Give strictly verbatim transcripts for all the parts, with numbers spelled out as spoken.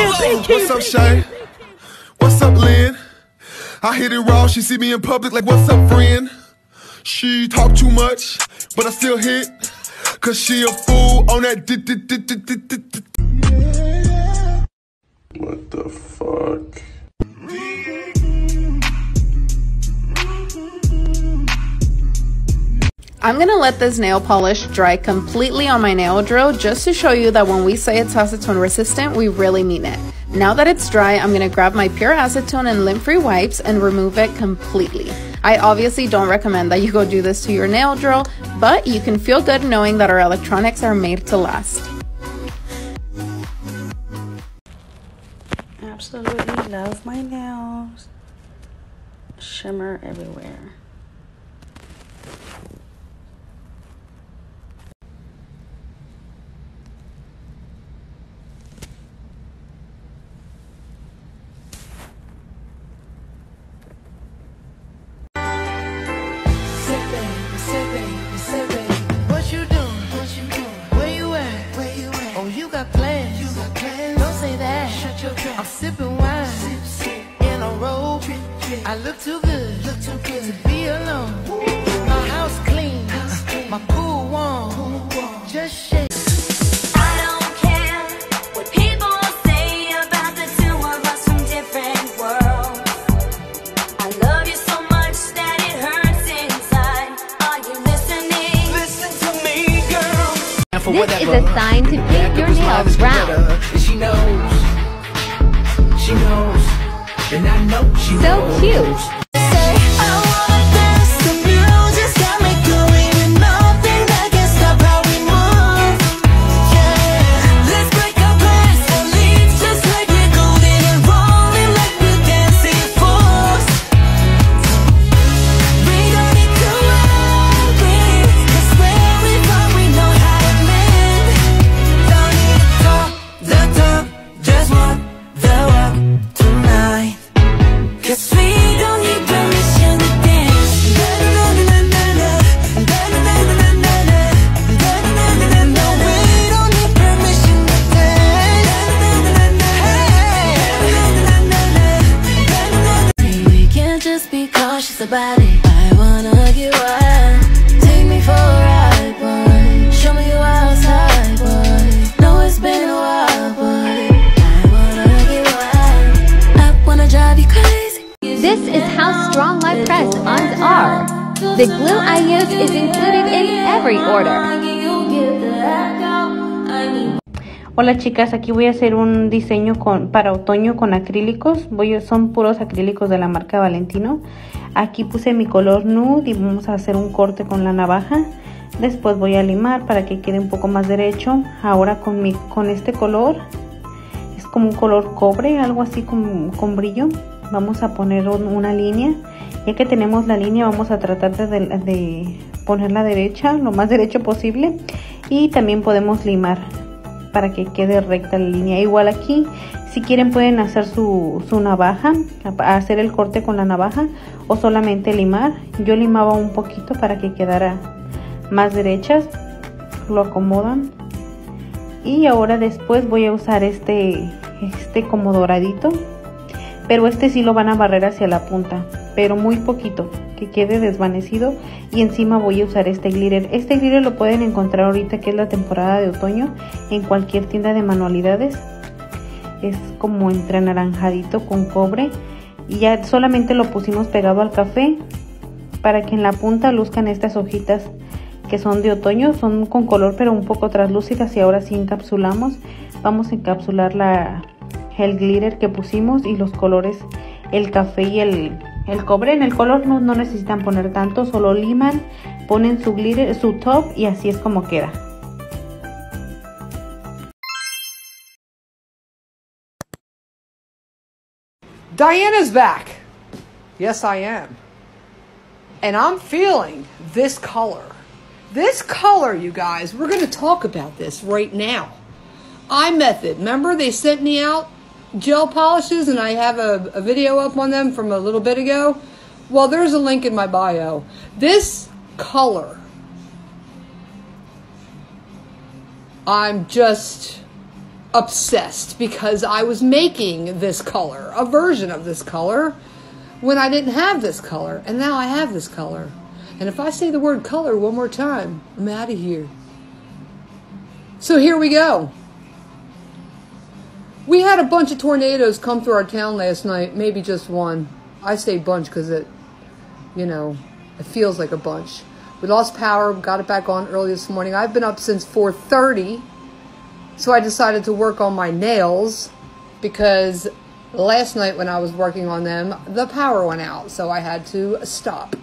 What's up, Shay? What's up, Lynn? I hit it raw, she see me in public like, what's up, friend? She talk too much, but I still hit, cause she a fool on that. What the fuck? I'm gonna let this nail polish dry completely on my nail drill just to show you that when we say it's acetone resistant, we really mean it. Now that it's dry, I'm gonna grab my pure acetone and lint-free wipes and remove it completely. I obviously don't recommend that you go do this to your nail drill, but you can feel good knowing that our electronics are made to last. Absolutely love my nails. Shimmer everywhere. I'm sipping wine sip, sip. In a robe. I look too good, look too good to be alone. My house clean, house clean. My pool warm. Pool warm. Just shake. I don't care what people say about the two of us from different worlds. I love you so much that it hurts inside. Are you listening? Listen to me, girl. This is a sign to paint your nails brown. She knows. She knows, and I know she so knows. Cute. About it. I wanna get wild. Take me for a ride, boy. Show me you outside, boy. Know it's been a while, boy. I wanna get wild. I wanna drive you crazy. This is how strong my press-ons are. The glue I use is included in every order. Hola chicas, aquí voy a hacer un diseño con, para otoño con acrílicos. Voy, son puros acrílicos de la marca Valentino. Aquí puse mi color nude y vamos a hacer un corte con la navaja. Después voy a limar para que quede un poco más derecho. Ahora con, mi, con este color, es como un color cobre, algo así con, con brillo. Vamos a poner un, una línea. Ya que tenemos la línea, vamos a tratar de, de ponerla derecha, lo más derecho posible. Y también podemos limar para que quede recta la línea. Igual aquí, si quieren pueden hacer su, su navaja, hacer el corte con la navaja o solamente limar. Yo limaba un poquito para que quedara más derechas. Lo acomodan. Y ahora después voy a usar este, este como doradito. Pero este sí lo van a barrer hacia la punta, pero muy poquito, que quede desvanecido. Y encima voy a usar este glitter. Este glitter lo pueden encontrar ahorita que es la temporada de otoño en cualquier tienda de manualidades. Es como entre anaranjadito con cobre. Y ya solamente lo pusimos pegado al café para que en la punta luzcan estas hojitas que son de otoño. Son con color pero un poco translúcidas. Y ahora sí encapsulamos. Vamos a encapsular la, el glitter que pusimos y los colores, el café y el, el cobre. En el color no, no necesitan poner tanto, solo liman, ponen su glitter, su top y así es como queda. Diana's back. Yes, I am. And I'm feeling this color. This color, you guys, we're going to talk about this right now. iMethod, remember they sent me out gel polishes and I have a, a video up on them from a little bit ago? Well, there's a link in my bio. This color, I'm just obsessed because I was making this color, a version of this color, when I didn't have this color. And now I have this color. And if I say the word color one more time, I'm out of here. So here we go. We had a bunch of tornadoes come through our town last night. Maybe just one. I say bunch because it, you know, it feels like a bunch. We lost power, got it back on early this morning. I've been up since four thirty. So I decided to work on my nails because last night when I was working on them, the power went out. So I had to stop.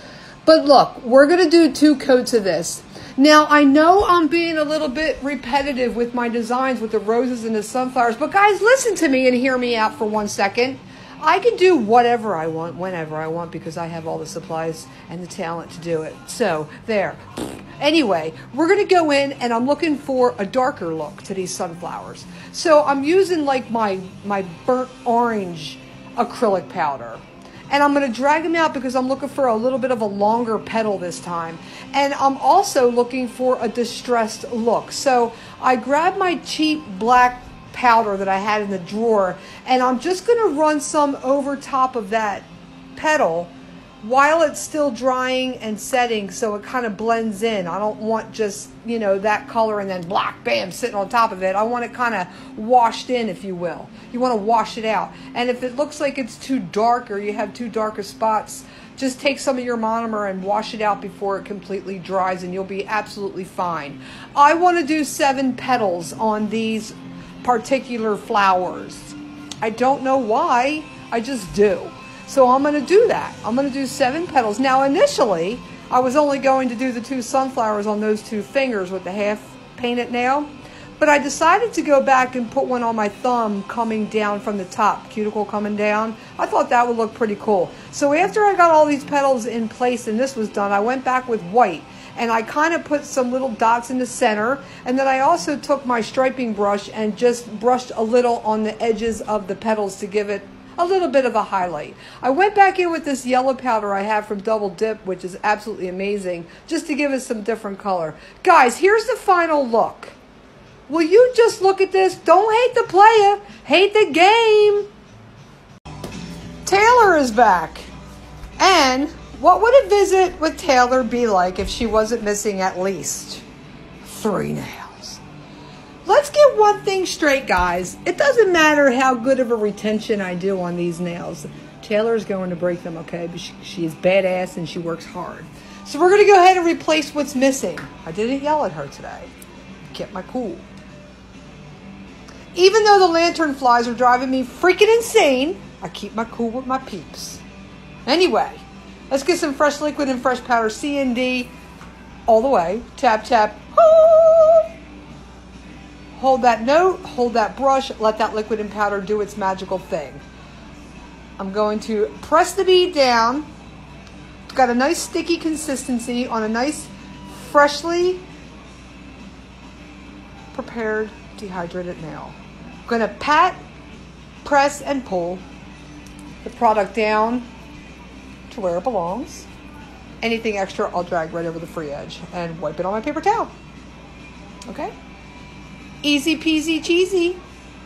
But look, we're going to do two coats of this. Now, I know I'm being a little bit repetitive with my designs with the roses and the sunflowers. But guys, listen to me and hear me out for one second. I can do whatever I want, whenever I want, because I have all the supplies and the talent to do it. So, there. Anyway, we're going to go in, and I'm looking for a darker look to these sunflowers. So, I'm using, like, my, my burnt orange acrylic powder. And I'm going to drag them out because I'm looking for a little bit of a longer petal this time. And I'm also looking for a distressed look. So, I grabbed my cheap black powder that I had in the drawer, and I'm just going to run some over top of that petal while it's still drying and setting, so it kind of blends in. I don't want just, you know, that color and then black, bam, sitting on top of it. I want it kind of washed in, if you will. You want to wash it out. And if it looks like it's too dark or you have too darker spots, just take some of your monomer and wash it out before it completely dries, and you'll be absolutely fine. I want to do seven petals on these particular flowers. I don't know why, I just do. So I'm going to do that. I'm going to do seven petals. Now initially, I was only going to do the two sunflowers on those two fingers with the half painted nail, but I decided to go back and put one on my thumb coming down from the top, cuticle coming down. I thought that would look pretty cool. So after I got all these petals in place and this was done, I went back with white. And I kind of put some little dots in the center. And then I also took my striping brush and just brushed a little on the edges of the petals to give it a little bit of a highlight. I went back in with this yellow powder I have from Double Dip, which is absolutely amazing, just to give it some different color. Guys, here's the final look. Will you just look at this? Don't hate the player, hate the game. Taylor is back. And what would a visit with Taylor be like if she wasn't missing at least three nails? Let's get one thing straight, guys. It doesn't matter how good of a retention I do on these nails. Taylor's going to break them, okay? But she, she is badass and she works hard. So we're going to go ahead and replace what's missing. I didn't yell at her today. Kept my cool. Even though the lantern flies are driving me freaking insane, I keep my cool with my peeps. Anyway. Let's get some fresh liquid and fresh powder. C and D all the way. Tap, tap. Hold. Hold that note. Hold that brush. Let that liquid and powder do its magical thing. I'm going to press the bead down. It's got a nice sticky consistency on a nice, freshly prepared dehydrated nail. I'm going to pat, press, and pull the product down to where it belongs. Anything extra, I'll drag right over the free edge and wipe it on my paper towel. Okay? Easy peasy cheesy.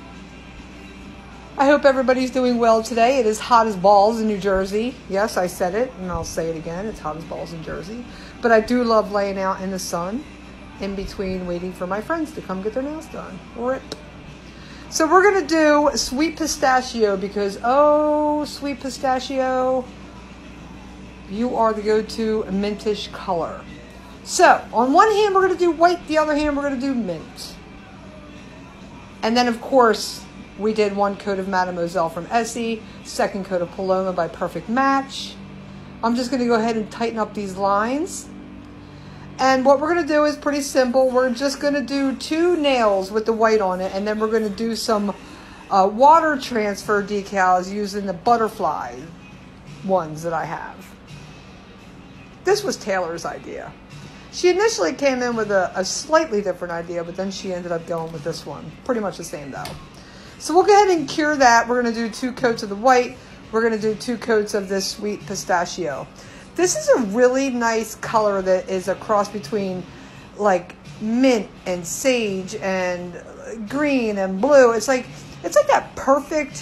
I hope everybody's doing well today. It is hot as balls in New Jersey. Yes, I said it, and I'll say it again. It's hot as balls in Jersey. But I do love laying out in the sun in between waiting for my friends to come get their nails done. Rip. So we're going to do sweet pistachio because, oh, sweet pistachio, you are the go-to mintish color. So, on one hand, we're going to do white. The other hand, we're going to do mint. And then, of course, we did one coat of Mademoiselle from Essie. Second coat of Paloma by Perfect Match. I'm just going to go ahead and tighten up these lines. And what we're going to do is pretty simple. We're just going to do two nails with the white on it. And then we're going to do some uh, water transfer decals using the butterfly ones that I have. This was Taylor's idea. She initially came in with a, a slightly different idea, but then she ended up going with this one. Pretty much the same though. So we'll go ahead and cure that. We're going to do two coats of the white. We're going to do two coats of this sweet pistachio. This is a really nice color that is a cross between like mint and sage, and green and blue. It's like, it's like that perfect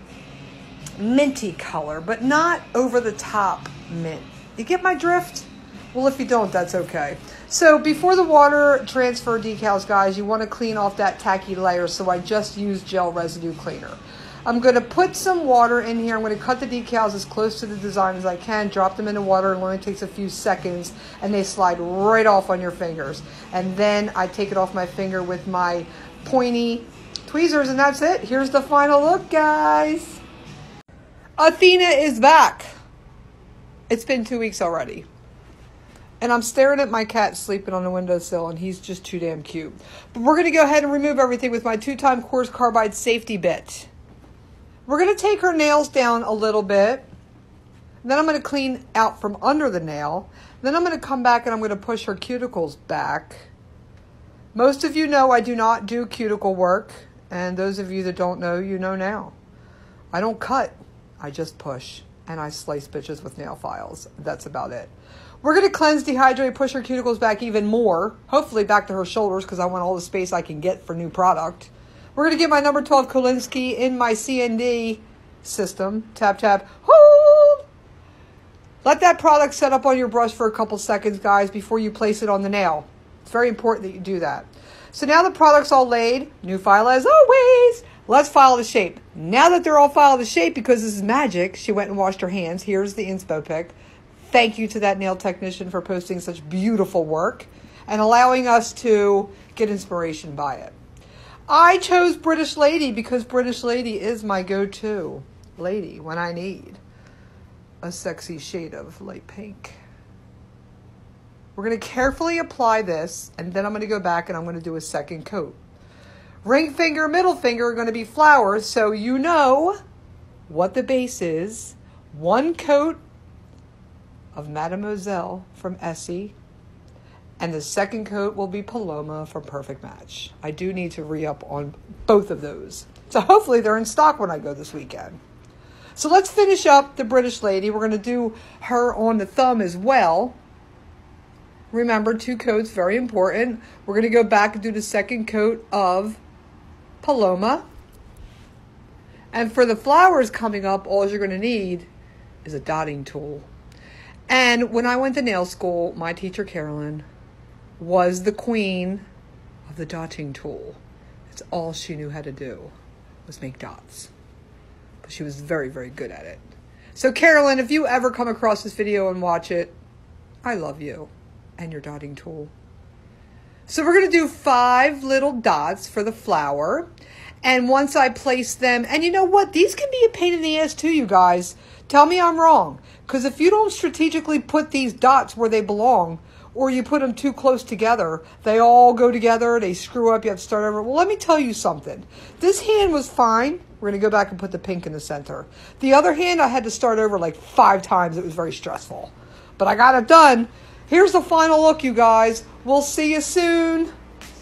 minty color, but not over the top mint. You get my drift? Well, if you don't, that's okay. So before the water transfer decals, guys, you want to clean off that tacky layer. So I just used gel residue cleaner. I'm going to put some water in here. I'm going to cut the decals as close to the design as I can, drop them in the water. It only takes a few seconds and they slide right off on your fingers. And then I take it off my finger with my pointy tweezers, and that's it. Here's the final look, guys. Athena is back. It's been two weeks already. And I'm staring at my cat sleeping on the windowsill, and he's just too damn cute. But we're going to go ahead and remove everything with my two-time coarse carbide safety bit. We're going to take her nails down a little bit. Then I'm going to clean out from under the nail. Then I'm going to come back and I'm going to push her cuticles back. Most of you know I do not do cuticle work. And those of you that don't know, you know now. I don't cut. I just push. And I slice bitches with nail files. That's about it. We're going to cleanse, dehydrate, push her cuticles back even more. Hopefully back to her shoulders because I want all the space I can get for new product. We're going to get my number twelve Kolinsky in my C N D system. Tap, tap, hold. Let that product set up on your brush for a couple seconds, guys, before you place it on the nail. It's very important that you do that. So now the product's all laid. New file as always. Let's file the shape. Now that they're all filed the shape, because this is magic, she went and washed her hands. Here's the inspo pic. Thank you to that nail technician for posting such beautiful work and allowing us to get inspiration by it. I chose British Lady because British Lady is my go-to lady when I need a sexy shade of light pink. We're going to carefully apply this, and then I'm going to go back and I'm going to do a second coat. Ring finger, middle finger are going to be flowers, so you know what the base is. One coat of Mademoiselle from Essie, and the second coat will be Paloma from Perfect Match. I do need to re-up on both of those. So hopefully they're in stock when I go this weekend. So let's finish up the British Lady. We're going to do her on the thumb as well. Remember, two coats, very important. We're going to go back and do the second coat of Paloma. And for the flowers coming up, all you're going to need is a dotting tool. And when I went to nail school, my teacher, Carolyn, was the queen of the dotting tool. It's all she knew how to do, was make dots. But she was very, very good at it. So Carolyn, if you ever come across this video and watch it, I love you and your dotting tool. So we're going to do five little dots for the flower. And once I place them, and you know what? These can be a pain in the ass too, you guys. Tell me I'm wrong. Because if you don't strategically put these dots where they belong, or you put them too close together, they all go together, they screw up, you have to start over. Well, let me tell you something. This hand was fine. We're going to go back and put the pink in the center. The other hand, I had to start over like five times. It was very stressful. But I got it done. Here's the final look, you guys. We'll see you soon.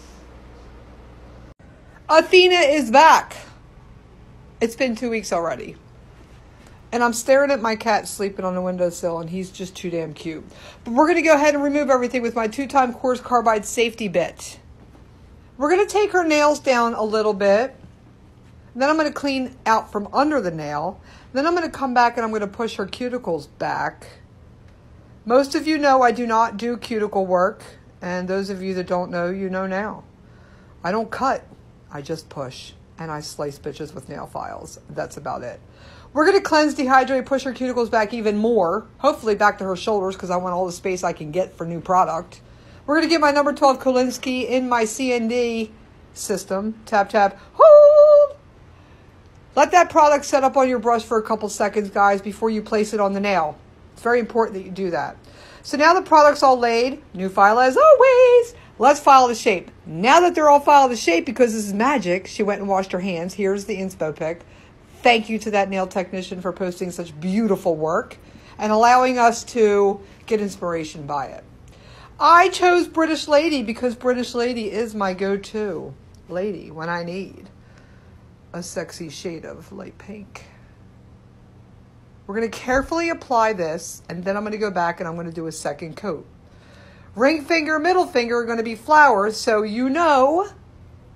Athena is back. It's been two weeks already. And I'm staring at my cat sleeping on the windowsill, and he's just too damn cute. But we're going to go ahead and remove everything with my two-time coarse carbide safety bit. We're going to take her nails down a little bit. Then I'm going to clean out from under the nail. Then I'm going to come back and I'm going to push her cuticles back. Most of you know I do not do cuticle work. And those of you that don't know, you know now. I don't cut. I just push. And I slice bitches with nail files. That's about it. We're going to cleanse, dehydrate, push her cuticles back even more. Hopefully back to her shoulders because I want all the space I can get for new product. We're going to get my number twelve Kolinsky in my C N D system. Tap, tap, hold. Let that product set up on your brush for a couple seconds, guys, before you place it on the nail. It's very important that you do that. So now the product's all laid. New file as always. Let's file the shape. Now that they're all filed the shape, because this is magic, she went and washed her hands. Here's the inspo pic. Thank you to that nail technician for posting such beautiful work and allowing us to get inspiration by it. I chose British Lady because British Lady is my go-to lady when I need a sexy shade of light pink. We're going to carefully apply this, and then I'm going to go back and I'm going to do a second coat. Ring finger, middle finger are going to be flowers, so you know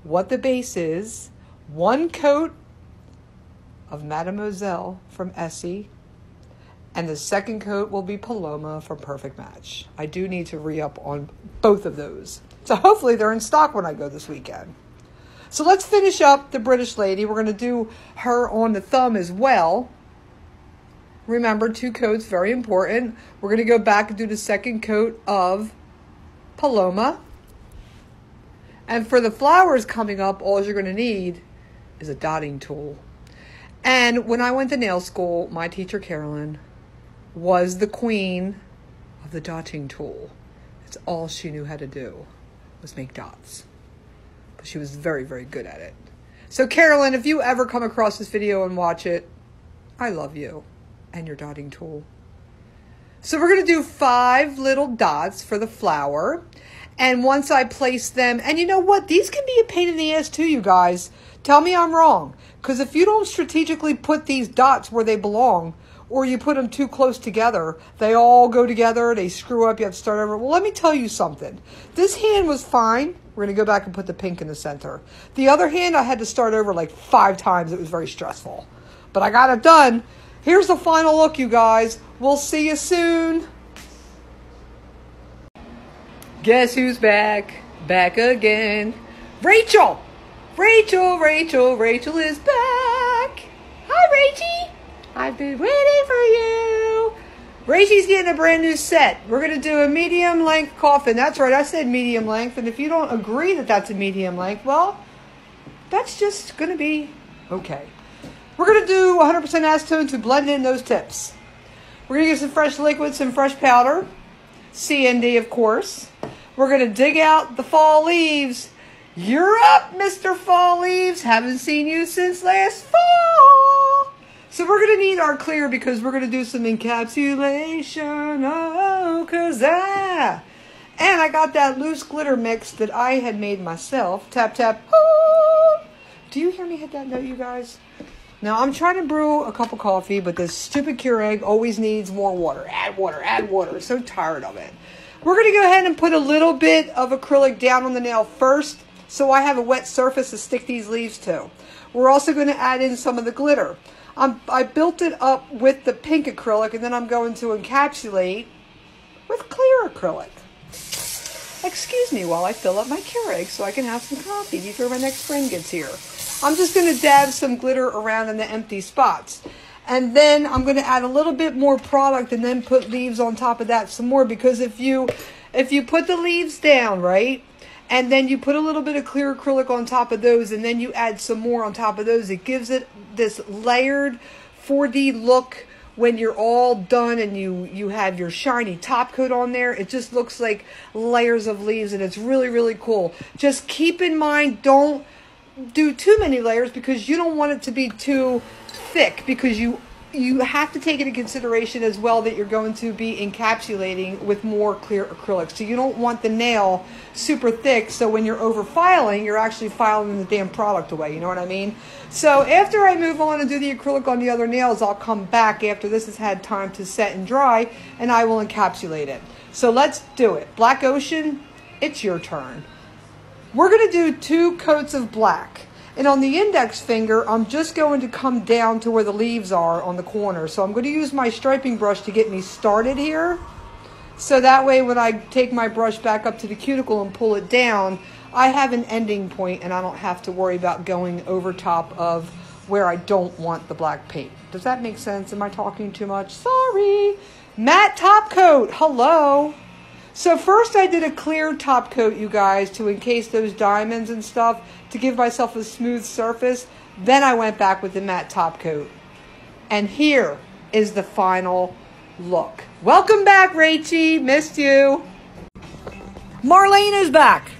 what the base is, one coat of Mademoiselle from Essie, and the second coat will be Paloma from Perfect Match. I do need to re-up on both of those. So hopefully they're in stock when I go this weekend. So let's finish up the British lady. We're going to do her on the thumb as well. Remember, two coats, very important. We're going to go back and do the second coat of Paloma. And for the flowers coming up, all you're going to need is a dotting tool. And when I went to nail school, my teacher, Carolyn, was the queen of the dotting tool. It's all she knew how to do, was make dots. But she was very, very good at it. So Carolyn, if you ever come across this video and watch it, I love you and your dotting tool. So we're going to do five little dots for the flower. And once I place them, and you know what? These can be a pain in the ass too, you guys. Tell me I'm wrong. Because if you don't strategically put these dots where they belong, or you put them too close together, they all go together, they screw up, you have to start over. Well, let me tell you something. This hand was fine. We're going to go back and put the pink in the center. The other hand, I had to start over like five times. It was very stressful. But I got it done. Here's the final look, you guys. We'll see you soon. Guess who's back? Back again. Rachel! Rachel, Rachel, Rachel is back. Hi, Rachie. I've been waiting for you. Rachie's getting a brand new set. We're going to do a medium length coffin. That's right, I said medium length. And if you don't agree that that's a medium length, well, that's just going to be okay. We're going to do one hundred percent acetone to blend in those tips. We're going to get some fresh liquid, some fresh powder. C N D, of course. We're going to dig out the fall leaves. You're up, Mister Fall Leaves. Haven't seen you since last fall. So we're going to need our clear because we're going to do some encapsulation. Oh, cause I... And I got that loose glitter mix that I had made myself. Tap, tap. Oh. Do you hear me hit that note, you guys? Now, I'm trying to brew a cup of coffee, but this stupid Keurig always needs more water. Add water, add water. I'm so tired of it. We're going to go ahead and put a little bit of acrylic down on the nail first, so I have a wet surface to stick these leaves to. We're also going to add in some of the glitter. Um, I built it up with the pink acrylic, and then I'm going to encapsulate with clear acrylic. Excuse me while I fill up my Keurig so I can have some coffee before my next friend gets here. I'm just going to dab some glitter around in the empty spots. And then I'm going to add a little bit more product and then put leaves on top of that some more. Because if you, if you put the leaves down, right, and then you put a little bit of clear acrylic on top of those, and then you add some more on top of those, it gives it this layered four D look when you're all done and you, you have your shiny top coat on there. It just looks like layers of leaves, and it's really, really cool. Just keep in mind, don't do too many layers because you don't want it to be too thick, because you you have to take into consideration as well that you're going to be encapsulating with more clear acrylic. So you don't want the nail super thick, so when you're over filing, you're actually filing the damn product away, you know what I mean? So after I move on and do the acrylic on the other nails, I'll come back after this has had time to set and dry, and I will encapsulate it. So let's do it. Black Ocean, it's your turn. We're going to do two coats of black. And on the index finger, I'm just going to come down to where the leaves are on the corner. So I'm going to use my striping brush to get me started here. So that way when I take my brush back up to the cuticle and pull it down, I have an ending point and I don't have to worry about going over top of where I don't want the black paint. Does that make sense? Am I talking too much? Sorry. Matte top coat. Hello. So first I did a clear top coat, you guys, to encase those diamonds and stuff, to give myself a smooth surface. Then I went back with the matte top coat. And here is the final look. Welcome back, Rachie. Missed you. Marlene is back.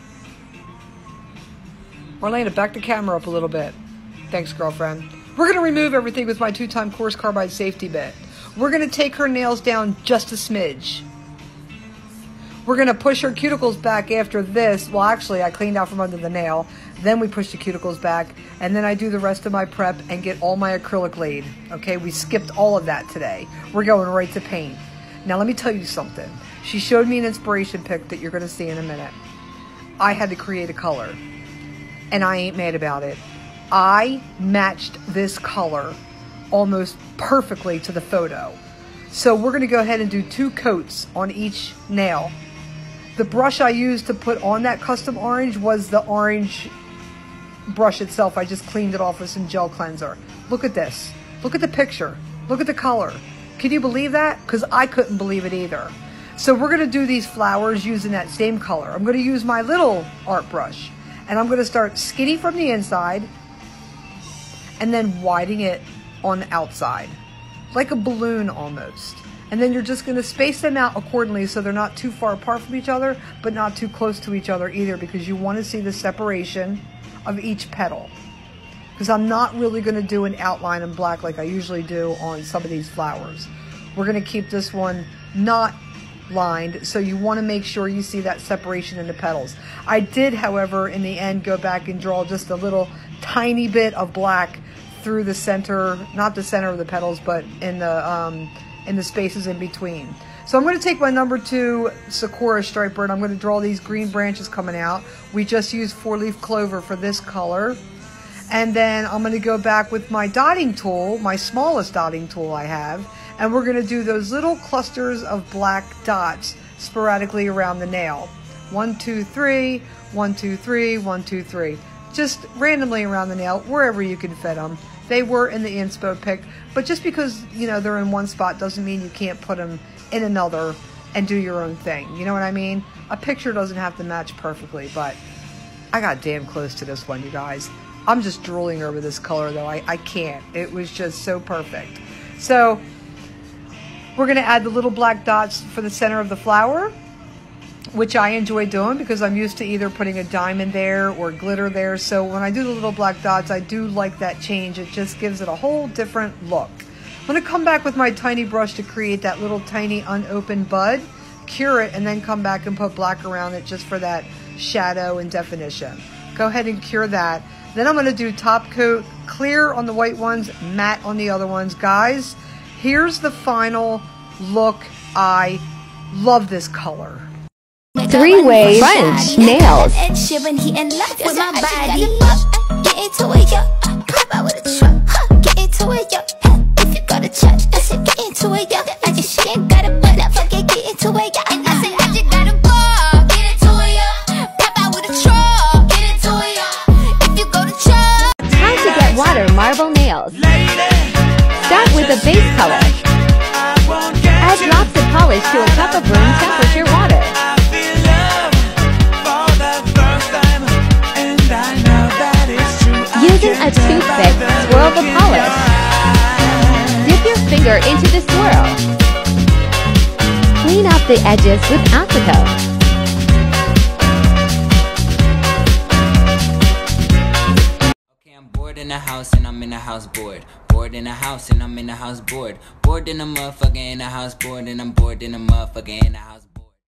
Marlena, back the camera up a little bit. Thanks, girlfriend. We're going to remove everything with my two-time coarse carbide safety bit. We're going to take her nails down just a smidge. We're going to push her cuticles back after this. Well, actually, I cleaned out from under the nail. Then we push the cuticles back. And then I do the rest of my prep and get all my acrylic laid. Okay, we skipped all of that today. We're going right to paint. Now, let me tell you something. She showed me an inspiration pic that you're going to see in a minute. I had to create a color. and I ain't mad about it. I matched this color almost perfectly to the photo. So we're going to go ahead and do two coats on each nail. The brush I used to put on that custom orange was the orange brush itself. I just cleaned it off with some gel cleanser. Look at this. Look at the picture. Look at the color. Can you believe that? Because I couldn't believe it either. So we're going to do these flowers using that same color. I'm going to use my little art brush, and I'm going to start skinny from the inside and then widening it on the outside, like a balloon almost. And then you're just going to space them out accordingly so they're not too far apart from each other, but not too close to each other either, because you want to see the separation of each petal. Because I'm not really going to do an outline in black like I usually do on some of these flowers. We're going to keep this one not lined, so you want to make sure you see that separation in the petals. I did, however, in the end go back and draw just a little tiny bit of black through the center, not the center of the petals, but in the um, in the spaces in between. So I'm going to take my number two Sakura striper, and I'm going to draw these green branches coming out. We just used four-leaf clover for this color. And then I'm going to go back with my dotting tool, my smallest dotting tool I have, and we're going to do those little clusters of black dots sporadically around the nail. One, two, three, one, two, three, one, two, three. Just randomly around the nail, wherever you can fit them. They were in the inspo pick, but just because, you know, they're in one spot doesn't mean you can't put them in another and do your own thing. You know what I mean? A picture doesn't have to match perfectly, but I got damn close to this one, you guys. I'm just drooling over this color, though. I, I can't. It was just so perfect. So we're going to add the little black dots for the center of the flower, which I enjoy doing because I'm used to either putting a diamond there or glitter there. So when I do the little black dots, I do like that change. It just gives it a whole different look. I'm going to come back with my tiny brush to create that little tiny unopened bud, cure it, and then come back and put black around it just for that shadow and definition. Go ahead and cure that. Then I'm going to do top coat, clear on the white ones, matte on the other ones. Guys, here's the final look. I love this color. Three-way French nails. Ed Sheeran, he in love with my body. Get into it, yo. Pop out with a truck. Get into it, yo. If you go to church, I said get into it, yo. I just she ain't got a butt, I forget get into it, yo. And I said I just gotta go. Get into it, yo. Pop out with a truck. Get into it, yo. If you go to church. How to get water marble nails. Start with a base color. Add lots of polish to a cup of room temperature water. Using a toothpick, swirl the polish. Dip your finger into the swirl. Clean up the edges with acetone. Okay, I'm bored in the house and I'm in the house bored. Bored in the house and I'm in the house bored. Bored in the motherfucker in the house bored and I'm bored in the motherfucker in the house bored.